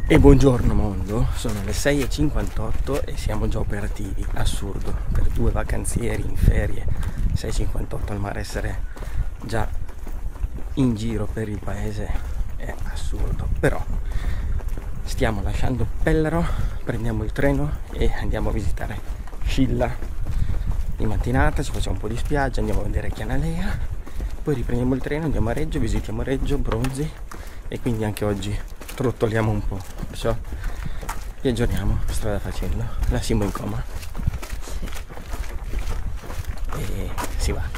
E buongiorno mondo, sono le 6:58 e siamo già operativi. Assurdo, per due vacanzieri in ferie 6:58 al mare, essere già in giro per il paese è assurdo. Però stiamo lasciando Pellaro, prendiamo il treno e andiamo a visitare Scilla di mattinata, ci facciamo un po' di spiaggia, andiamo a vedere Chianalea, poi riprendiamo il treno, andiamo a Reggio, visitiamo Reggio, Bronzi, e quindi anche oggi trottoliamo un po', perciò vi aggiorniamo strada facendo. La Simo in coma e si va.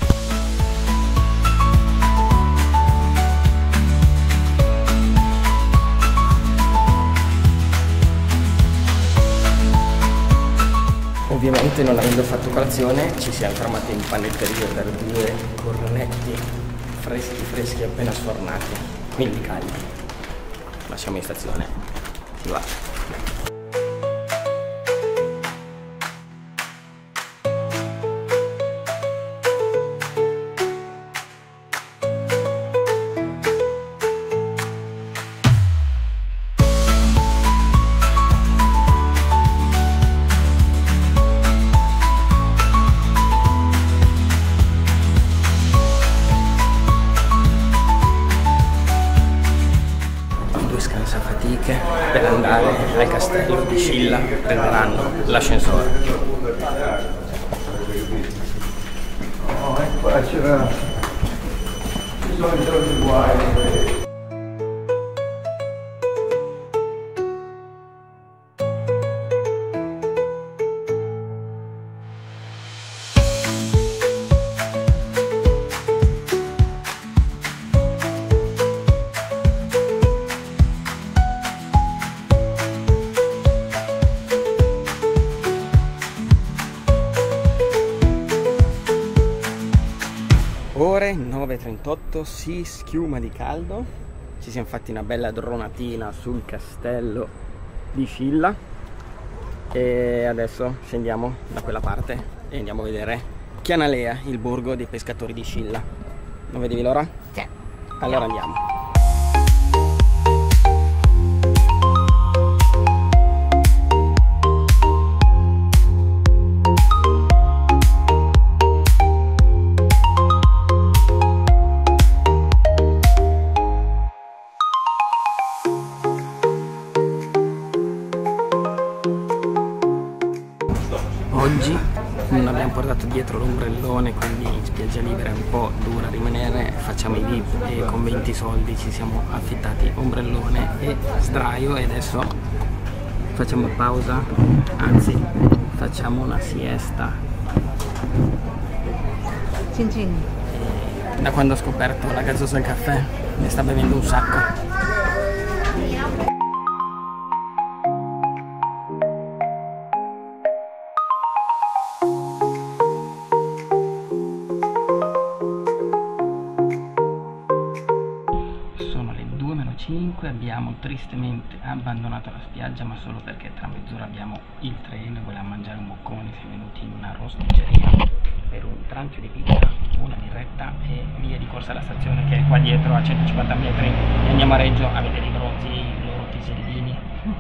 Ovviamente, non avendo fatto colazione, ci siamo fermati in panetteria per due cornetti freschi appena sfornati, quindi caldi. Lasciamo in stazione, si va. Fatiche per andare al castello di Scilla, prenderanno l'ascensore. C'era bisogno di guai. Ore 9:38, si schiuma di caldo, ci siamo fatti una bella dronatina sul castello di Scilla e adesso scendiamo da quella parte e andiamo a vedere Chianalea, il borgo dei pescatori di Scilla. Non vedevi l'ora? Sì. Allora andiamo. Oggi non abbiamo portato dietro l'ombrellone, quindi in spiaggia libera è un po' dura rimanere, facciamo i VIP e con 20 soldi ci siamo affittati ombrellone e sdraio e adesso facciamo pausa, anzi facciamo una siesta. Cin cin. Da quando ho scoperto la gazzosa al caffè ne sta bevendo un sacco. Abbiamo tristemente abbandonato la spiaggia, ma solo perché tra mezz'ora abbiamo il treno e volevamo mangiare un boccone. Siamo venuti in una rosticceria per un trancio di pizza, una birretta e via di corsa alla stazione che è qua dietro a 150 metri e andiamo a Reggio a vedere i Bronzi, i loro pisellini.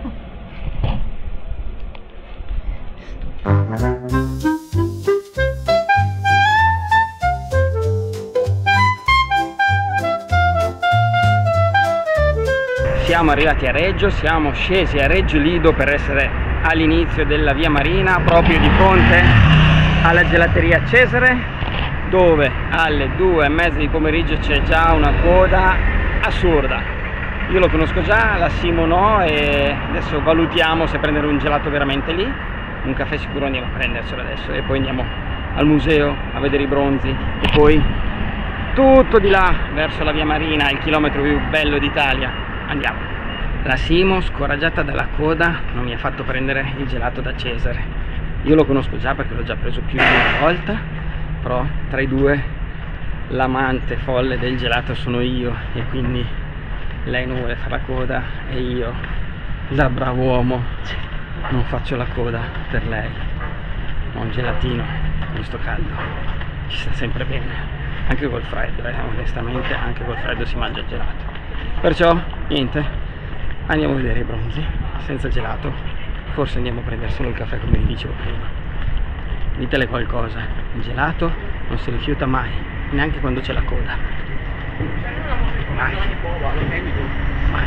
Siamo arrivati a Reggio, siamo scesi a Reggio Lido per essere all'inizio della via Marina, proprio di fronte alla gelateria Cesare, dove alle 2:30 di pomeriggio c'è già una coda assurda. Io lo conosco già, la Simo no, e adesso valutiamo se prendere un gelato veramente lì. Un caffè sicuro andiamo a prendercelo adesso e poi andiamo al museo a vedere i Bronzi e poi tutto di là verso la via Marina, il chilometro più bello d'Italia. Andiamo. La Simo, scoraggiata dalla coda, non mi ha fatto prendere il gelato da Cesare. Io lo conosco già perché l'ho già preso più di una volta, però tra i due l'amante folle del gelato sono io e quindi lei non vuole fare la coda e io, da bravo uomo, non faccio la coda per lei. Ma un gelatino con sto caldo ci sta sempre bene, anche col freddo, onestamente anche col freddo si mangia il gelato. Perciò niente, Andiamo a vedere i bronzi senza gelato, forse andiamo a prendere solo il caffè come vi dicevo prima. Ditele qualcosa, il gelato non si rifiuta mai, neanche quando c'è la coda. Mai. Mai.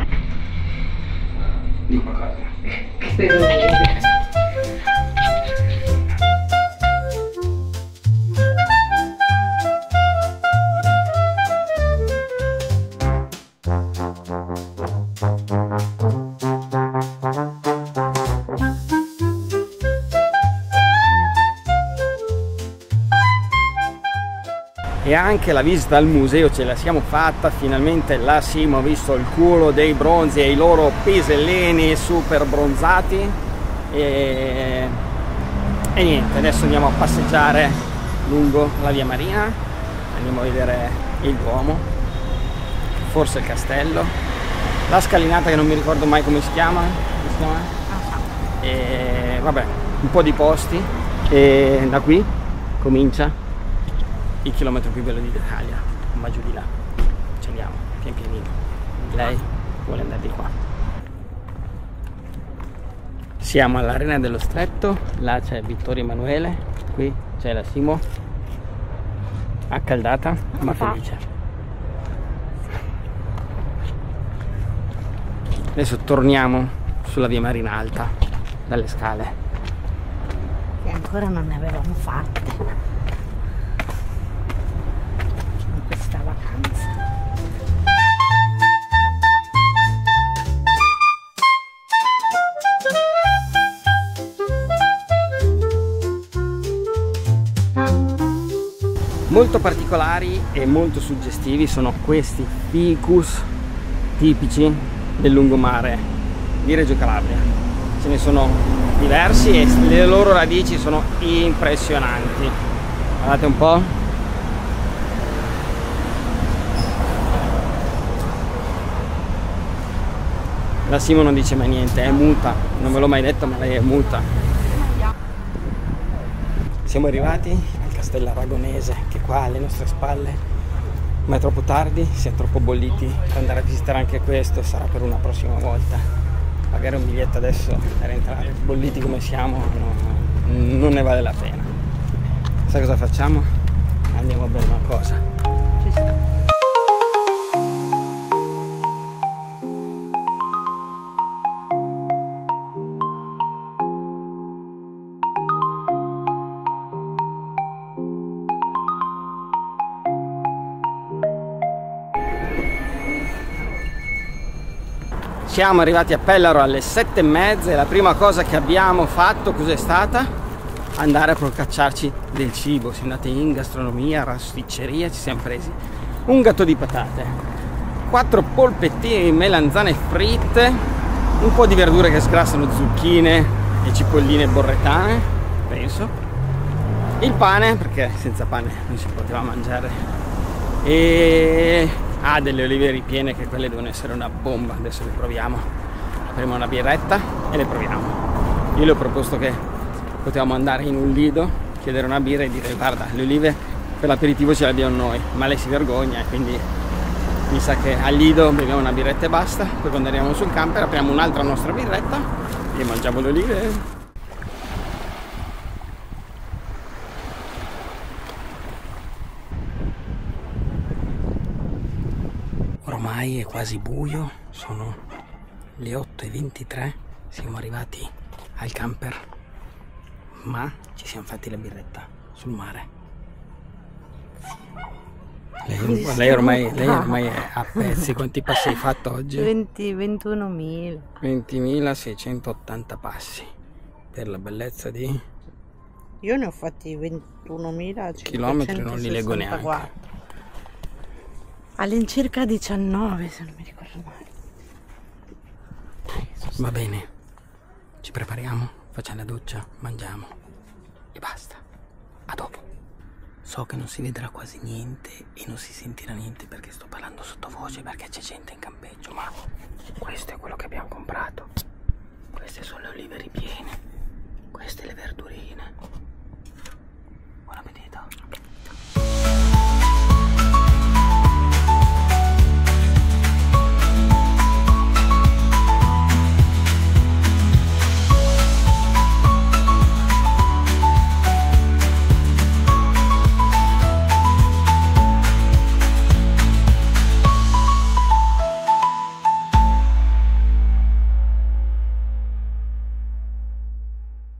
Dico qualcosa. E anche la visita al museo ce la siamo fatta, finalmente là sì, ho visto il culo dei bronzi e i loro pisellini super bronzati e niente, adesso andiamo a passeggiare lungo la via Marina, andiamo a vedere il Duomo, forse il castello, la scalinata che non mi ricordo mai come si chiama, e vabbè, un po' di posti e da qui comincia il chilometro più bello d'Italia, ma giù di là. Ci andiamo, pian pianino. Lei vuole andare di qua. Siamo all'Arena dello Stretto, là c'è Vittorio Emanuele, qui c'è la Simo, accaldata ma felice. Adesso torniamo sulla via Marina Alta, dalle scale. Che ancora non ne avevamo fatte. Vacanza. Molto particolari e molto suggestivi sono questi ficus tipici del lungomare di Reggio Calabria. Ce ne sono diversi e le loro radici sono impressionanti. Guardate un po'. La Simo non dice mai niente, è muta, non ve l'ho mai detto ma lei è muta. Siamo arrivati al castello aragonese che è qua alle nostre spalle, ma è troppo tardi, siamo troppo bolliti per andare a visitare anche questo, sarà per una prossima volta. Pagare un biglietto adesso per entrare, bolliti come siamo, non ne vale la pena. Sai cosa facciamo? Andiamo a bere una cosa. Ci sta. Siamo arrivati a Pellaro alle 7:30 e la prima cosa che abbiamo fatto cos'è stata? Andare a procacciarci del cibo. Siamo andati in gastronomia, rosticceria, ci siamo presi un gatto di patate, 4 polpettini di melanzane fritte, un po' di verdure che sgrassano, zucchine e cipolline borretane, penso, il pane, perché senza pane non si poteva mangiare, e delle olive ripiene che quelle devono essere una bomba. Adesso le proviamo, apriamo una birretta e le proviamo. Io le ho proposto che potevamo andare in un lido, chiedere una birra e dire guarda, le olive per l'aperitivo ce le abbiamo noi, ma lei si vergogna e quindi mi sa che al lido beviamo una birretta e basta. Poi quando arriviamo sul camper apriamo un'altra nostra birretta e mangiamo le olive. Ormai è quasi buio, sono le 8:23, siamo arrivati al camper, ma ci siamo fatti la birretta sul mare. Lei ormai è a pezzi. Quanti passi hai fatto oggi? 21.000. 20.680 passi, per la bellezza di... Io ne ho fatti 21.000 chilometri, non li leggo neanche. All'incirca 19, se non mi ricordo male. Va bene, ci prepariamo, facciamo la doccia, mangiamo e basta. A dopo. So che non si vedrà quasi niente e non si sentirà niente perché sto parlando sottovoce, perché c'è gente in campeggio, ma questo è quello che abbiamo comprato. Queste sono le olive ripiene, queste le verdurine. Buon appetito.